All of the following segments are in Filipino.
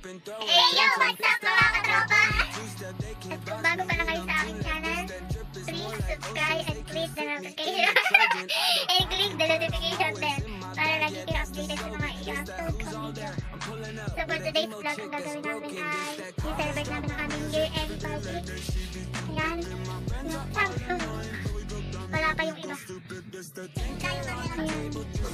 Hey yo, what's up mga katropa? Kung bago pa lang kayo sa aking channel, please subscribe and click the notification and click the notification bell para lagi kayo updated sa mga i-upload ko video. So for today's vlog, ang gagawin namin ay i-celebrate namin ang aming year-end party. Ayan. Wala pa yung iba. Tayo na lang yan.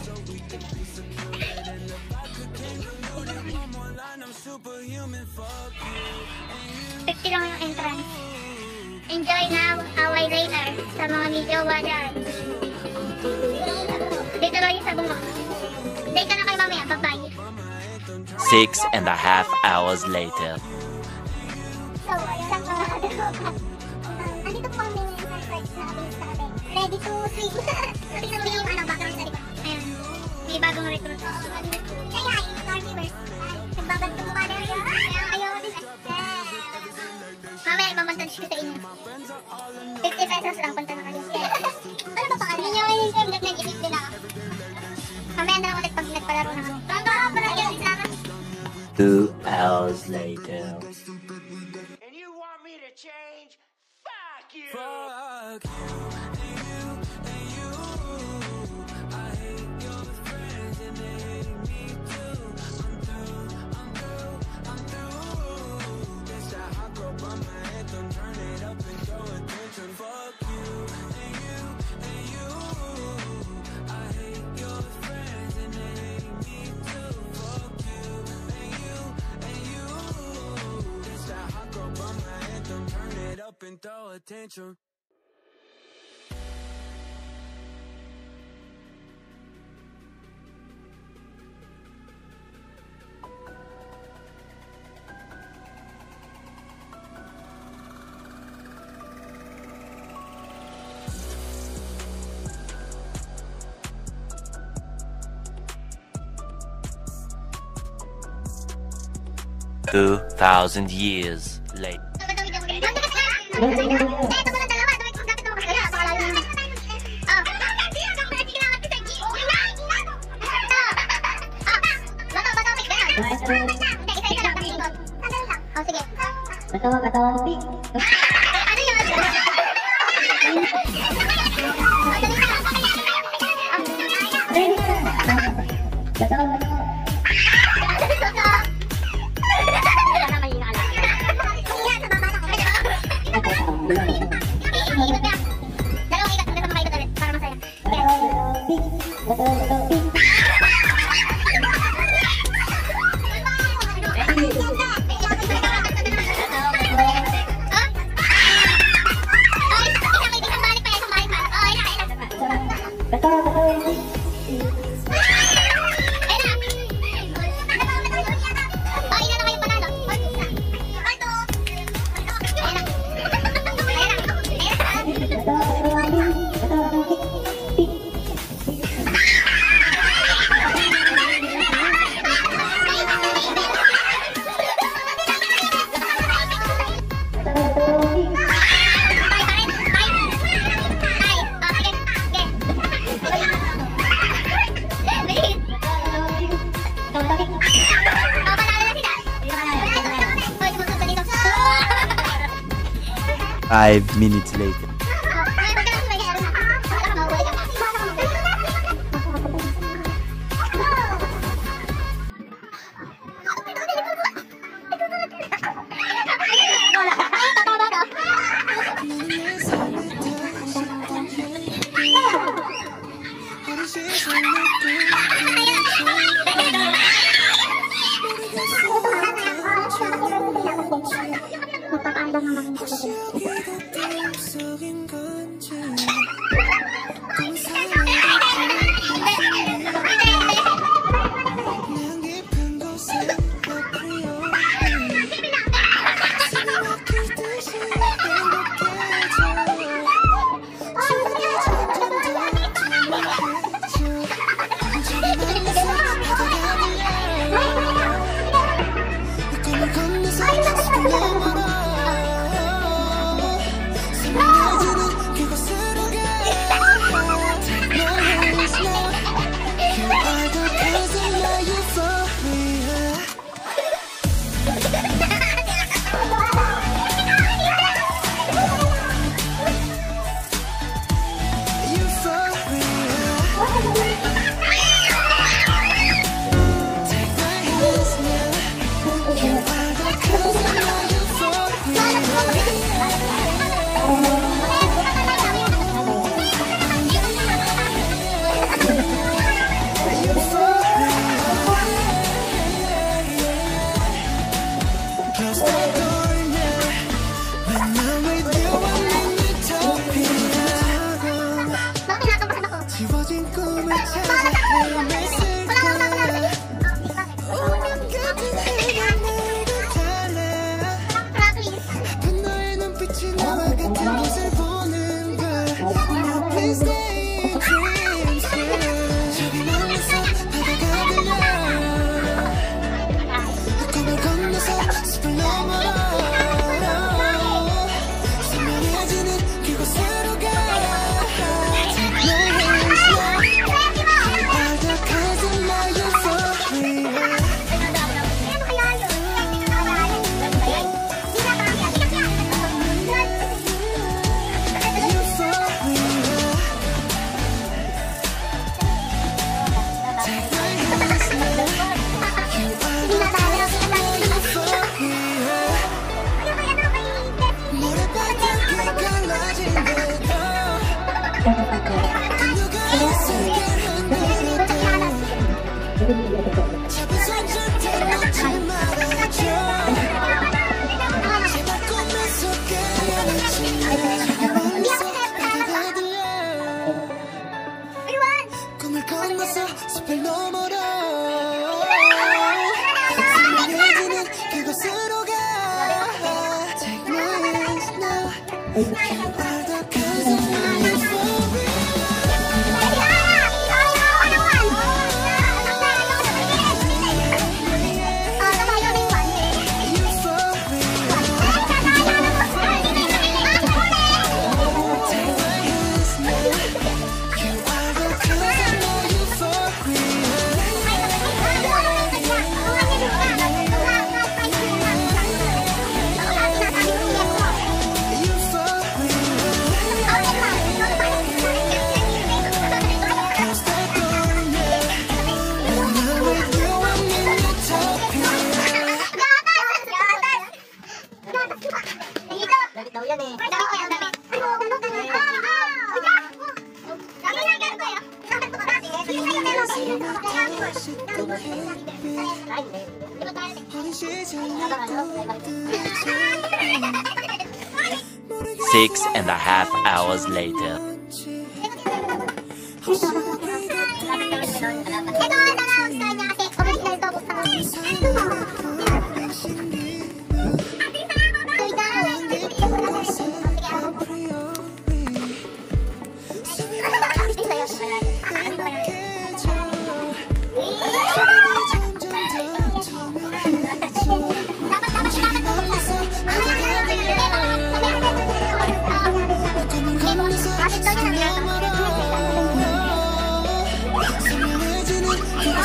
50 lang yung entrance. Enjoy now, away later sa mga video dyan. Dito lang yung sa bungo. Stay ka na kayo mamaya, bye-bye. 6.5 hours later. So, isang andito po kami ngayon sa church na kami sa atin. Ready to swim. Kasi naman yung background sa likod. Ayan, may bagong recruit. Kaya yung carnivores, nagbabanto mo ka na rin. Ayaw din. Mamaya imamontage ko sa inyo. 50 pesos lang, punta na kayo. Ano ba pangalan? Hindi nyo kayo yung vlog na i-edit din ako. Mamaya na lang ulit pag nagpalaro na kami. Para yan sa akin. 2 hours later. And you want me to change? Fuck you! Fuck you and you. I hate your friends and they hate me too. I'm through. That's that hot girl by my anthem. Turn it up and throw attention. Fuck you and you and you. I hate your friends and they hate me too. Fuck you and you and you. That's that hot girl by my anthem. Turn it up and throw attention. Two 2,000 years later. Five minutes later. 지워진 꿈을 찾아 헤맸을까 운명 같은 해가 나를 달래 아픈 너의 눈빛이 나와 같은 곳을 보는 걸 No please stay in dreams yeah. 저기 멀리서 바다가 들려 꿈을 건너서 숲을 넘어 선명해지는 그곳으로 가 꿈을 건너서 숲을 넘어라 선명해지는 그곳으로 가 Take my hands now You are the cousin of your phobia Six and a half hours later. 선명해지는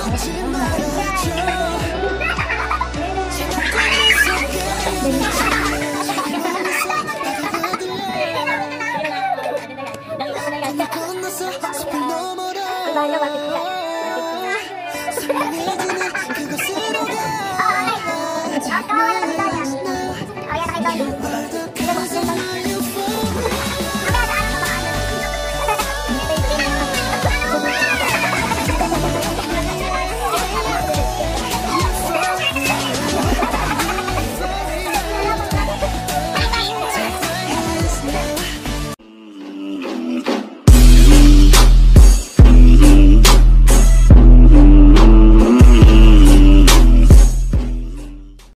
아까워요.